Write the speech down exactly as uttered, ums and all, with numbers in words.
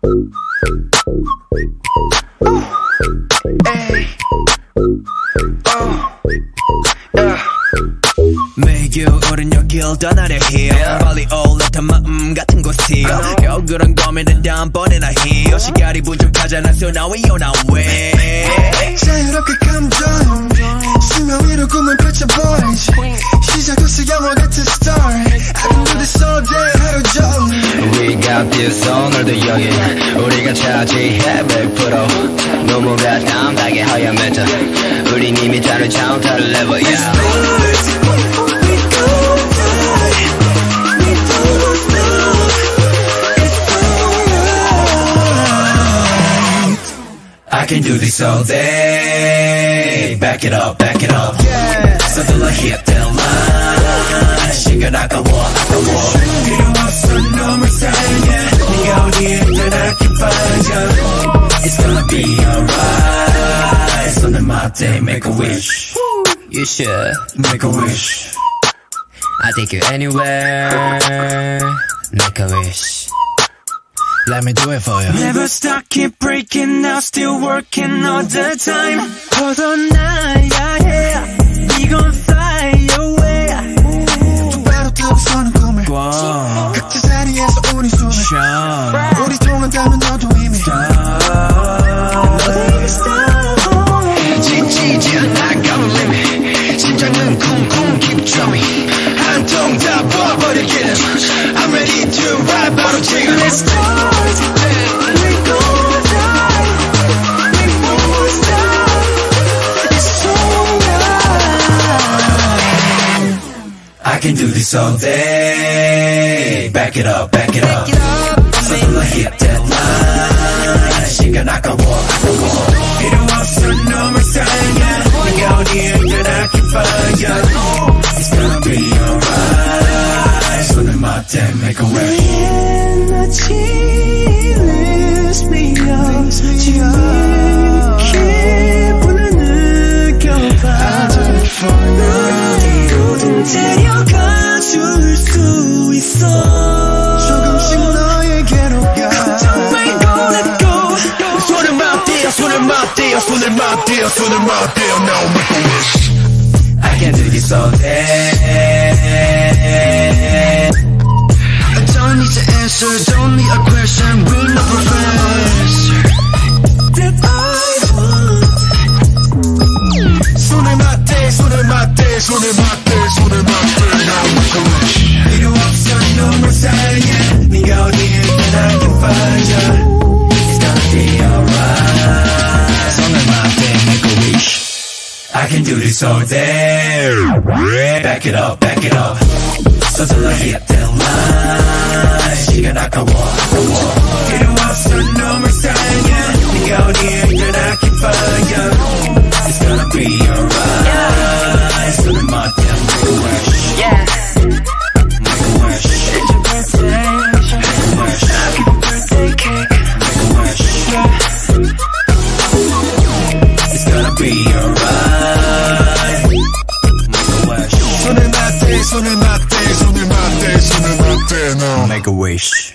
매일 겨울은 여길 떠나려 해요. 빨리 올라탄 마음 같은 곳이요. 겨울은 고민은 다음번에나 해요. 시간이 부족하잖아 so now we on our way. 자유롭게 감정 수면 위로 꿈을 펼쳐 boys 시작부터 영화 같은 start I can do this all day 하루 종일 We got this 오늘도 여기 우리가 차지해 백 퍼센트 너무가 담당해 하얀 멘트 우린 이미 다른 차원 다른 레벨 yeah. I can do this all day. Back it up, back it up. Yeah. 서둘러 hit the line. 시간 아까워, 아까워. 필요 없어, 너무 사랑해. 네가 어디에 있든 I can find you. It's gonna be alright. 손을 맞대, make a wish. You should make a wish. I'll take you anywhere. Make a wish. Let me do it for you. Never stop, keep breaking now, still working all the time. 벗어나야 해. We gon' fly away. 똑바로 뜨고서는 꿈을 꿔. 각자 자리에서 우리 숨을 쉬어. 우리 통한다면 너도 이미 지치지 않아 got limit. 심장은 쿵쿵 keep drumming. 한 통 다 부어버리기는 I'm ready to ride 바로 지금. Let's start. I can do this all day. Back it up, back it up. 서둘러 hit that line. 시간 아까워, 아까워. 필요 없어, 너무 사랑해. 네가 어디에 있든 I can find you. It's gonna be alright. 손을 맞대, make a wish. 에너지 lifts me up. 지금 기분을 느껴봐. 어디로든 데려가 줄 수 있어. 조금씩 너에게로 가. 걱정 말고 let go. 손을 맞대요, 손을 맞대요, 손을 맞대요, 손을 맞대요. Now make a wish. I can do this all day. I don't need to answer, don't need a question. We're not professor. That I want. 손을 맞대, 손을 맞대, 손을 맞대, 손을 맞대. Now make a wish. 필요 없어, 너무 사랑해. 네가 어디에 있든 I can find you. It's gonna be alright. 손을 맞대, make a wish. I can do this all day. Back it up, back it up. 서둘러 hit that line. 시간 아까워, 아까워. 필요 없어, 너무 사랑해. 네가 어디에 있든 I can find you. It's gonna be alright. 손을 맞대, make a wish. Yeah. Make a wish. It's your birthday. Make a wish. Happy birthday cake. Make a wish. It's gonna be alright. Make a wish. 손을 맞대, 손을 맞대, 손을 맞대, 손을 맞대. Now Make a wish.